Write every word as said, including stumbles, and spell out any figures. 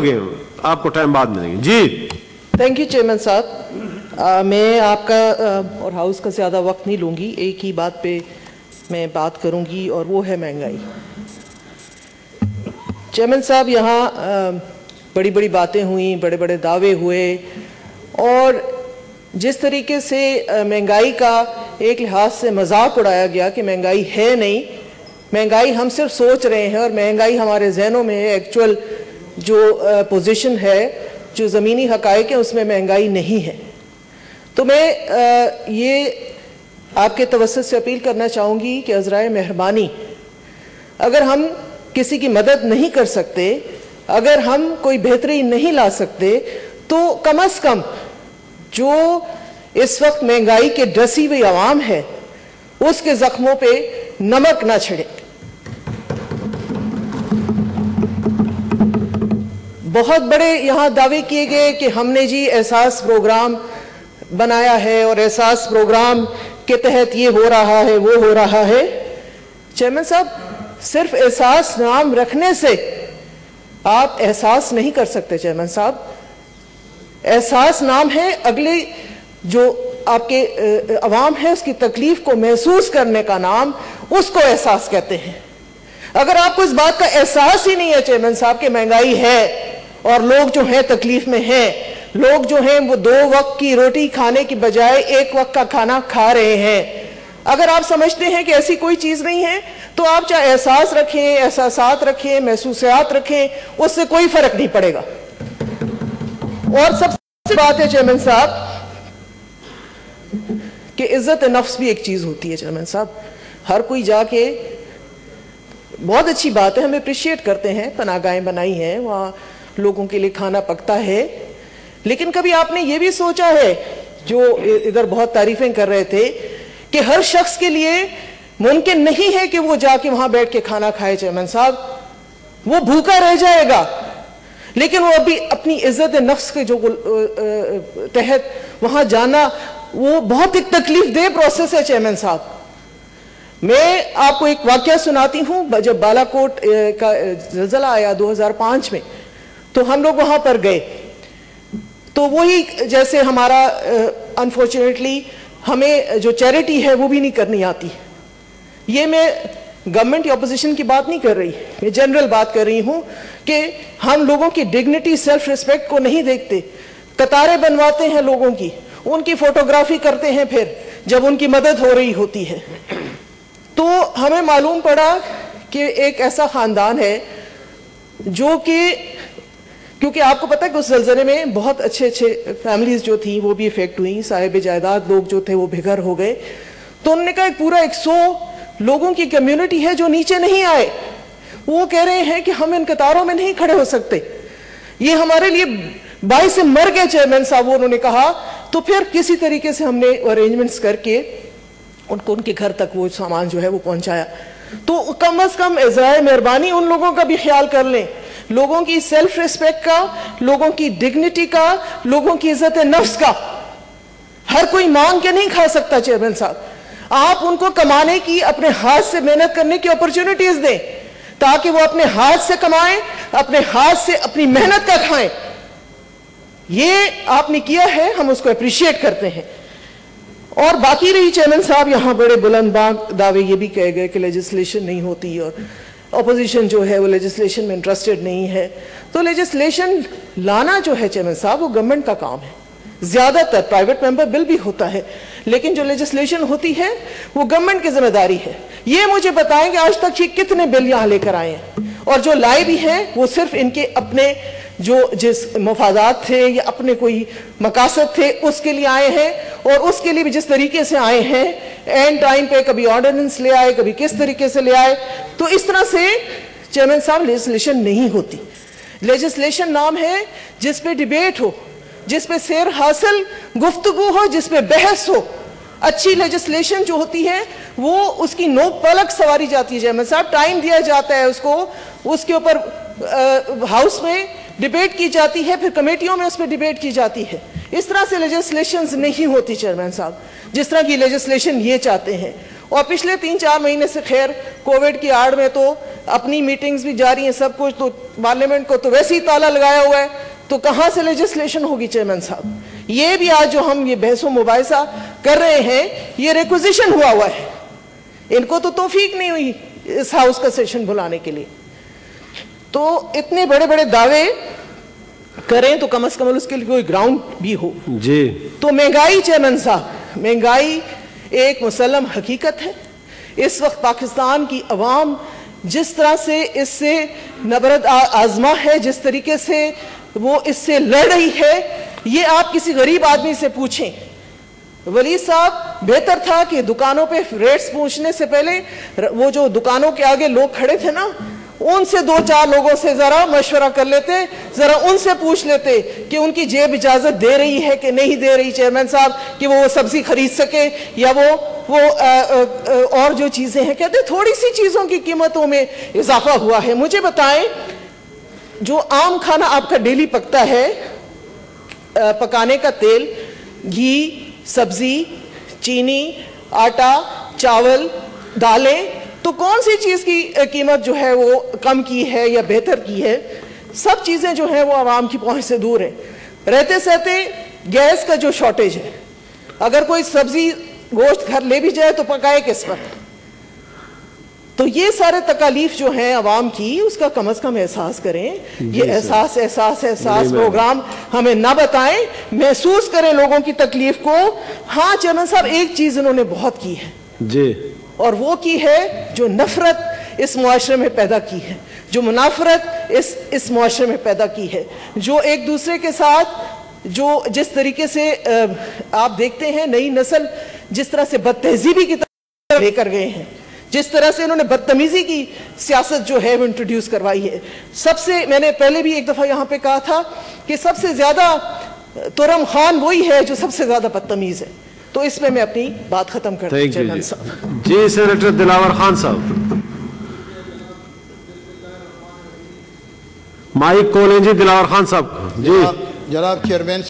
आपको टाइम बाद मिलेंगे जी। थैंक यू चेयरमैन साहब। मैं आपका आ, और हाउस का ज़्यादा वक्त नहीं लूँगी, एक ही बात पे मैं बात करूँगी और वो है महंगाई। चेयरमैन साहब, यहाँ बड़ी बड़ी बातें हुई, बड़े बड़े दावे हुए और जिस तरीके से महंगाई का एक लिहाज से मजाक उड़ाया गया कि महंगाई है नहीं, महंगाई हम सिर्फ सोच रहे हैं और महंगाई हमारे जहनों में है। एक्चुअल जो पोजीशन है, जो ज़मीनी हक़ाइक़ है, उसमें महंगाई नहीं है। तो मैं आ, ये आपके तवस्सुत से अपील करना चाहूँगी कि अज़राए मेहरबानी, अगर हम किसी की मदद नहीं कर सकते, अगर हम कोई बेहतरी नहीं ला सकते, तो कम अज़ कम जो इस वक्त महंगाई के डसी हुई आवाम है उसके जख्मों पे नमक ना छिड़े। बहुत बड़े यहाँ दावे किए गए कि हमने जी एहसास प्रोग्राम बनाया है और एहसास प्रोग्राम के तहत ये हो रहा है, वो हो रहा है। चेयरमैन साहब, सिर्फ एहसास नाम रखने से आप एहसास नहीं कर सकते। चेयरमैन साहब, एहसास नाम है अगले जो आपके अवाम है उसकी तकलीफ को महसूस करने का नाम, उसको एहसास कहते हैं। अगर आपको इस बात का एहसास ही नहीं है चेयरमैन साहब कि महंगाई है और लोग जो हैं तकलीफ में हैं, लोग जो हैं वो दो वक्त की रोटी खाने की बजाय एक वक्त का खाना खा रहे हैं, अगर आप समझते हैं कि ऐसी कोई चीज नहीं है, तो आप चाहे एहसास रखें, एहसासात रखें, महसूसियात रखें, उससे कोई फर्क नहीं पड़ेगा। और सबसे बात है चेयरमैन साहब कि इज्जत नफ्स भी एक चीज होती है। चेयरमैन साहब, हर कोई जाके, बहुत अच्छी बात है, हम अप्रिशिएट करते हैं, पनाहगाहें बनाई हैं, वहाँ लोगों के लिए खाना पकता है, लेकिन कभी आपने ये भी सोचा है, जो इधर बहुत तारीफें कर रहे थे, कि हर शख्स के लिए मुमकिन नहीं है कि वो जाके वहां बैठ के खाना खाए। चेयरमैन साहब, वो भूखा रह जाएगा, लेकिन वो अभी अपनी इज्जत नफ्स के जो तहत वहां जाना, वो बहुत एक तकलीफ दे प्रोसेस है। चेयरमैन साहब, मैं आपको एक वाकया सुनाती हूँ। जब बालाकोट का ज़लज़ला आया दो हज़ार पाँच में, तो हम लोग वहां पर गए, तो वही जैसे हमारा अनफॉर्चुनेटली हमें जो चैरिटी है वो भी नहीं करनी आती। ये मैं गवर्नमेंट या अपोजिशन की बात नहीं कर रही, मैं जनरल बात कर रही हूं कि हम लोगों की डिग्निटी, सेल्फ रिस्पेक्ट को नहीं देखते। कतारें बनवाते हैं लोगों की, उनकी फोटोग्राफी करते हैं, फिर जब उनकी मदद हो रही होती है। तो हमें मालूम पड़ा कि एक ऐसा खानदान है जो कि, क्योंकि आपको पता है कि उस ज़लज़ले में बहुत अच्छे अच्छे फैमिलीज जो थी वो भी इफेक्ट हुई, साहिब जायदाद लोग जो थे वो बेघर हो गए। तो उन्होंने कहा एक पूरा एक सौ लोगों की कम्युनिटी है जो नीचे नहीं आए, वो कह रहे हैं कि हम इन कतारों में नहीं खड़े हो सकते, ये हमारे लिए बाई से मर गए। चेयरमैन साहब, वो उन्होंने कहा, तो फिर किसी तरीके से हमने अरेंजमेंट्स करके उनको उनके घर तक वो सामान जो है वो पहुंचाया। तो कम अज कम इज़राए मेहरबानी उन लोगों का भी ख्याल कर लें, लोगों की सेल्फ रिस्पेक्ट का, लोगों की डिग्निटी का, लोगों की इज्जत नफ्स का। हर कोई मांग के नहीं खा सकता। चेयरमैन साहब, आप उनको कमाने की, अपने हाथ से मेहनत करने की अपॉर्चुनिटीज दें, ताकि वो अपने हाथ से कमाएं, अपने हाथ से अपनी मेहनत का खाएं। ये आपने किया है, हम उसको अप्रिशिएट करते हैं। और बाकी रही चेयरमैन साहब, यहाँ बड़े बुलंद बाग दावे ये भी कहे गए कि लेजिस्लेशन नहीं होती और अपोजिशन जो है वो लेजिस्लेशन में इंटरेस्टेड नहीं है। तो लेजिस्लेशन लाना जो है चेयरमैन साहब, वो गवर्नमेंट का काम है। ज्यादातर प्राइवेट मेंबर बिल भी होता है, लेकिन जो लेजिस्लेशन होती है वो गवर्नमेंट की जिम्मेदारी है। ये मुझे बताएं कि आज तक ये कितने बिल यहाँ लेकर आए हैं, और जो लाए भी हैं वो सिर्फ इनके अपने जो जिस मफादात थे या अपने कोई मकासद थे उसके लिए आए हैं, और उसके लिए भी जिस तरीके से आए हैं, एंड टाइम पे कभी ऑर्डिनेंस ले आए, कभी किस तरीके से ले आए। तो इस तरह से चेयरमैन साहब लेजिस्लेशन नहीं होती। लेजिस्लेशन नाम है जिस पे डिबेट हो, जिस पे सैर हासिल गुफ्तगू हो, जिस पे बहस हो। अच्छी लेजिस्लेशन जो होती है वो उसकी नोक पलक सवारी जाती है। चेयरमैन साहब, टाइम दिया जाता है उसको, उसके ऊपर हाउस में डिबेट की जाती है, फिर कमेटियों में उस पर डिबेट की जाती है। इस तरह से लेजिस्लेशन नहीं होती चेयरमैन साहब, जिस तरह की लेजिस्लेशन ये चाहते हैं। और पिछले तीन चार महीने से खैर कोविड की आड़ में तो अपनी मीटिंग्स भी जारी हैं, सब कुछ, तो पार्लियामेंट को तो वैसे ही ताला लगाया हुआ है, तो कहाँ से लेजिस्लेशन होगी चेयरमैन साहब? ये भी आज जो हम ये बहसो मुबाहिसा कर रहे हैं, ये रिक्विजिशन हुआ हुआ है, इनको तो तौफीक नहीं हुई इस हाउस का सेशन बुलाने के लिए। तो इतने बड़े बड़े दावे करें तो कम से कम उसके लिए कोई ग्राउंड भी हो जी। तो महंगाई चेयरमैन साहब, महंगाई एक मुसल्लम हकीकत है। इस वक्त पाकिस्तान की अवाम जिस तरह से इससे नबरद आजमा है, जिस तरीके से वो इससे लड़ रही है, ये आप किसी गरीब आदमी से पूछें। वली साहब, बेहतर था कि दुकानों पे रेट्स पूछने से पहले वो जो दुकानों के आगे लोग खड़े थे ना, उनसे दो चार लोगों से जरा मशवरा कर लेते, जरा उनसे पूछ लेते कि उनकी जेब इजाजत दे रही है कि नहीं दे रही चेयरमैन साहब, कि वो सब्जी खरीद सके या वो वो आ, आ, आ, और जो चीजें हैं, कहते थोड़ी सी चीजों की कीमतों में इजाफा हुआ है। मुझे बताएं, जो आम खाना आपका डेली पकता है, आ, पकाने का तेल, घी, सब्जी, चीनी, आटा, चावल, दालें, तो कौन सी चीज की कीमत जो है वो कम की है या बेहतर की है? सब चीजें जो है वो आवाम की पहुंच से दूर है। रहते सहते गैस का जो शॉर्टेज है, अगर कोई सब्जी गोश्त घर ले भी जाए तो पकाए किस पर? तो ये सारे तकालीफ जो हैं आवाम की, उसका कम से कम एहसास करें। ये एहसास एहसास एहसास प्रोग्राम हमें ना बताएं, महसूस करें लोगों की तकलीफ को। हाँ चेयरमैन साहब, एक चीज इन्होंने बहुत की है जी, और वो की है जो नफरत इस मुआशरे में पैदा की है, जो मुनाफरत इस इस मुआशरे में पैदा की है, जो एक दूसरे के साथ जो जिस तरीके से आप देखते हैं नई नस्ल जिस तरह से बदतहजीबी की तरफ लेकर गए हैं, जिस तरह से इन्होंने बदतमीजी की सियासत जो है वो इंट्रोड्यूस करवाई है। सबसे, मैंने पहले भी एक दफा यहाँ पे कहा था कि सबसे ज्यादा तुरम खान वही है जो सबसे ज्यादा बदतमीज है। तो इसमें मैं अपनी बात खत्म करता हूं चेयरमैन साहब। जी सेनेटर दिलावर खान साहब, माइक खोलें जी दिलावर खान साहब। जी जनाब चेयरमैन